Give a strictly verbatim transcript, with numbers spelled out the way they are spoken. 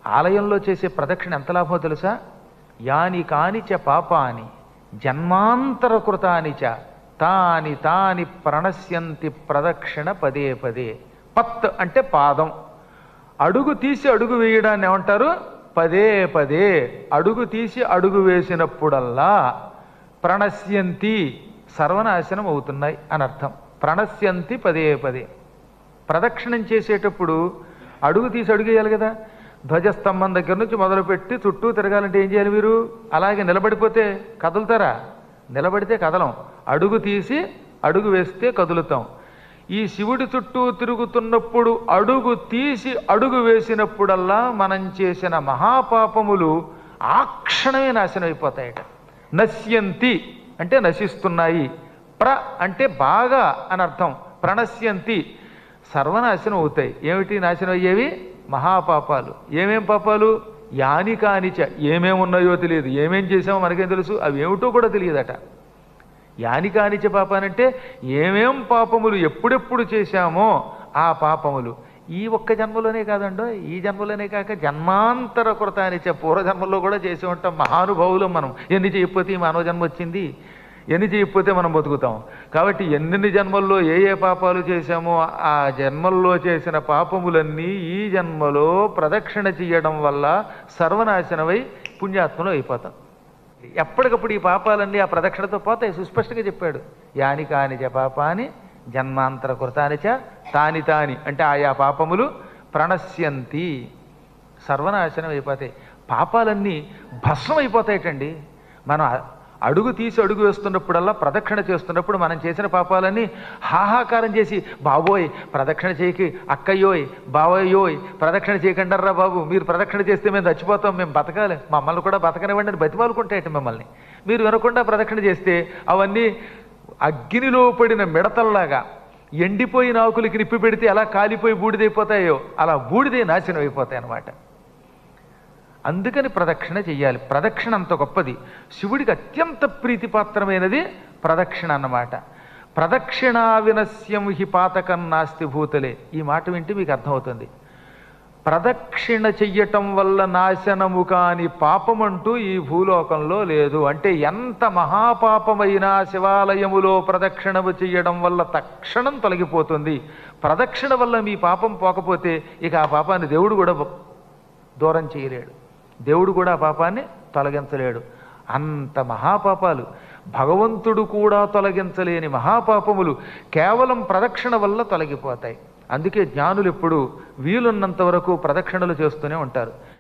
ఆలయంలో చేసే ప్రదక్షిణ ఎంత లాభమో తెలుసా? యాని కానిచ పాపాని జన్మాంతర కృతానిచ తాని తాని ప్రణశ్యంతి ప్రదక్షిణ పదే పదే. పత్ అంటే పాదం, అడుగు తీసి అడుగు వేయడాన్ని ఏమంటారు? పదే పదే. అడుగు తీసి అడుగు వేసినప్పుడల్లా ప్రణశ్యంతి సర్వనాశనం అవుతున్నాయి అని అర్థం. ప్రణశ్యంతి పదే పదే. ప్రదక్షిణం చేసేటప్పుడు అడుగు తీసి అడుగు వేయాలి కదా. ధ్వజస్తంభం దగ్గర నుంచి మొదలుపెట్టి చుట్టూ తిరగాలంటే ఏం చేయాలి మీరు? అలాగే నిలబడిపోతే కదులుతారా? నిలబడితే కదలం. అడుగు తీసి అడుగు వేస్తే కదులుతాం. ఈ శివుడి చుట్టూ తిరుగుతున్నప్పుడు అడుగు తీసి అడుగు వేసినప్పుడల్లా మనం చేసిన మహాపాపములు ఆ క్షణమే నాశనం అయిపోతాయట. నశ్యంతి అంటే నశిస్తున్నాయి, ప్ర అంటే బాగా అని అర్థం, ప్రణశ్యంతి సర్వనాశనం అవుతాయి. ఏమిటి నాశనం అయ్యేవి? మహాపాపాలు. ఏమేం పాపాలు? యాని కానిచ, ఏమేమి ఉన్నాయో తెలియదు, ఏమేం చేసామో మనకేం తెలుసు, అవి ఏమిటో కూడా తెలియదట. యాని కానిచ పాపానంటే ఏమేం పాపములు ఎప్పుడెప్పుడు చేశామో ఆ పాపములు ఈ ఒక్క జన్మలోనే కాదండో, ఈ జన్మలోనే కాక జన్మాంతర కృతానిచ, పూర్వజన్మల్లో కూడా చేసి ఉంటాం. మహానుభావులు మనం. ఎన్ని చేయకపోతే ఈ మానవ జన్మ వచ్చింది, ఎన్ని చేయకపోతే మనం బతుకుతాం. కాబట్టి ఎన్ని జన్మల్లో ఏ ఏ పాపాలు చేశామో ఆ జన్మల్లో చేసిన పాపములన్నీ ఈ జన్మలో ప్రదక్షిణ చేయడం వల్ల సర్వనాశనమై పుణ్యాత్మలో అయిపోతాం. ఎప్పటికప్పుడు ఈ పాపాలన్నీ ఆ ప్రదక్షిణతో పోతాయి. సుస్పష్టంగా చెప్పాడు. యాని కానిచ పాపాని జన్మాంతర కృతానిచ తాని తాని అంటే ఆయా పాపములు ప్రణశ్యంతి సర్వనాశనం అయిపోతాయి. పాపాలన్నీ భస్మం అయిపోతాయటండి. మనం అడుగు తీసి అడుగు వేస్తున్నప్పుడల్లా ప్రదక్షిణ చేస్తున్నప్పుడు మనం చేసిన పాపాలన్నీ హాహాకారం చేసి, బాబోయ్ ప్రదక్షిణ చేయకి, అక్కయ్యోయ్ బావయ్యోయ్ ప్రదక్షిణ చేయకండర్రా బాబు, మీరు ప్రదక్షిణ చేస్తే మేము చచ్చిపోతాం, మేము బతకాలి, మమ్మల్ని కూడా బతకనివ్వండి అని బతిమాలుకుంటాయట మిమ్మల్ని. మీరు వినకుండా ప్రదక్షిణ చేస్తే అవన్నీ అగ్నిలో పడిన మిడతల్లాగా ఎండిపోయిన ఆకులకి నిప్పి పెడితే ఎలా కాలిపోయి బూడిదైపోతాయో అలా బూడిదే నాశనం అయిపోతాయి అన్నమాట. అందుకని ప్రదక్షిణ చెయ్యాలి. ప్రదక్షిణ అంత గొప్పది. శివుడికి అత్యంత ప్రీతిపాత్రమైనది ప్రదక్షిణ అన్నమాట. ప్రదక్షిణా వినశ్యం హి పాతకం నాస్తి భూతలే. ఈ మాట వింటే మీకు అర్థమవుతుంది. ప్రదక్షిణ చెయ్యటం వల్ల నాశనము కాని పాపమంటూ ఈ భూలోకంలో లేదు. అంటే ఎంత మహాపాపమైనా శివాలయములో ప్రదక్షిణము చెయ్యడం వల్ల తక్షణం తొలగిపోతుంది. ప్రదక్షిణ వల్ల మీ పాపం పోకపోతే ఇక ఆ పాపాన్ని దేవుడు కూడా దూరం చేయలేడు, దేవుడు కూడా ఆ పాపాన్ని తొలగించలేడు. అంత మహాపాపాలు, భగవంతుడు కూడా తొలగించలేని మహాపాపములు కేవలం ప్రదక్షిణ వల్ల తొలగిపోతాయి. అందుకే జ్ఞానులు ఎప్పుడు వీలున్నంత వరకు ప్రదక్షిణలు చేస్తూనే ఉంటారు.